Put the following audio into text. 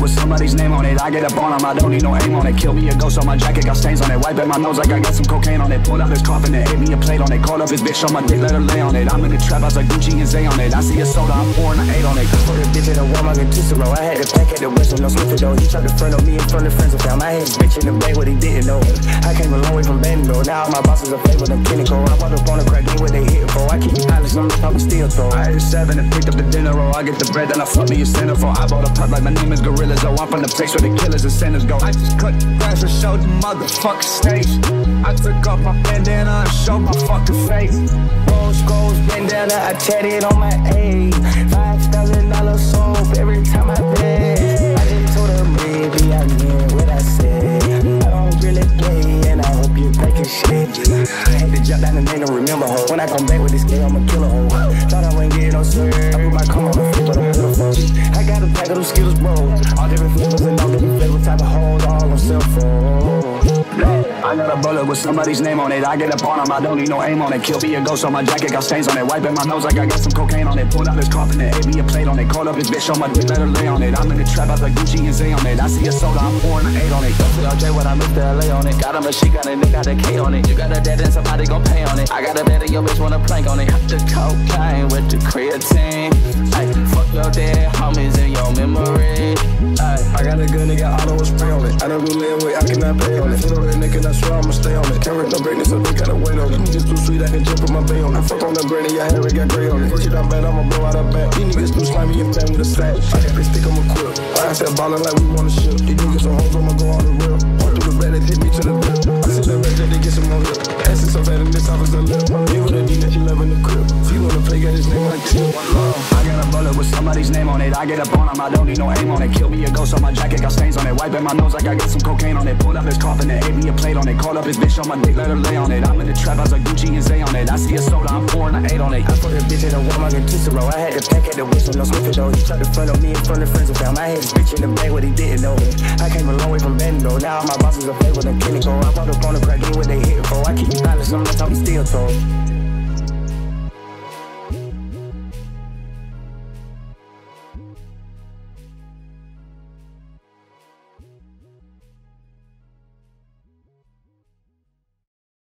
with somebody's name on it. I get up on him, I don't need no aim on it. Kill me a ghost on my jacket, got stains on it. Wipe at my nose like I got some cocaine on it. Pulled out his coffin and ate me a plate on it. Called up his bitch on my dick, let her lay on it. I'm in the trap house like Gucci and Zay on it. I see a soda, I'm pouring, I ate on it. For the bitch at a Walmart and Tussero. I had to pack at the West with no Smith though. He tried to front on me in front of friends and found my head bitch in the bag what he didn't know. I came a long way from Bandit though. Now all my bosses are favored them clinical. I bought up on the crack, ain't what they hitting for. I keep pilots on the top and steel toe. I hit 7 and picked up the dinner roll. I get the bread, then I fuck me a centerfold. I bought a pop like my name is Gorillas. Oh, I'm from the place where the killers and sinners go. I just cut the grass and showed the motherfucking stage. I took off my bandana and showed my fucking face. Rose gold bandana, I tatted on my A. $5,000 soap every time I pay. I just told her maybe I meant what I said. I don't really play and I hope you're taking shit. I had to jump down the name to remember her. When I come back with this game, I'ma kill a hoe. Thought I wouldn't get no swear. I put my car on the flip, but I'm beautiful. I got a pack of them Skittles, bro. All different flavors and all different flavor type of hoes, all on cell phone. I got a bullet with somebody's name on it. I get up on him, I don't need no aim on it. Kill me a ghost on my jacket, got stains on it. Wipe at my nose like I got some cocaine on it. Pulled out his coffin and ate me a plate on it. Called up his bitch on my dick, let her lay on it. I'm in the trap house like Gucci and Zay on it. I see a soda, I'm pouring, I ate on it. LJ when I moved to LA on it. Got a machine gun and they got a K on it. You got a dead and somebody gon' pay on it. I got a bet and your bitch wanna plank on it. The cocaine with the creatine. Ay, fuck your dead homies in your memory. Ay, I got a good nigga, auto will spray on it. I don't do live with, I cannot pay on it. Feel that nigga, I swear I'ma stay on it. Can't break no greatness, so they gotta wait on it. Niggas too sweet, I can jump with my bay on it. Fuck on the granny, your hair, it got gray on it. Shit, I'm bad, I'ma blow out a back. These niggas too slimy and bang with a sack. I got this stick, I'ma quip. I said ballin' like we wanna ship. These niggas some hoes, I'ma go on the real. Walk through the bed, they hit me to the lip. I see the red, they get some more lip. Ass is so bad in this office, a lip. Give with a D that you love in the crib. If you wanna play, got his name like Tip. I got a bullet with somebody's name on it. I get up on him, I don't need no aim on it. Kill me a ghost on my jacket, got stains on it. Wipe at my nose like I got some cocaine on it. Pulled up his coffin and ate me a plate on it. Called up his bitch on my dick, let her lay on it. I'm in the trap house like Gucci and Zay on it. I see a soda, I'm pouring, I ate on it. I put a bitch at a Walmart and Tussero. I had to pack at the West with no Smith though. He tried to front on me in front of friends and found my head bitch in the bag what he didn't know. I came a long way from Bandit though. Now all my bosses are favored them clinical. I bought up on the crack, ain't what they hitting for. I keep pilots on the top and steel toe.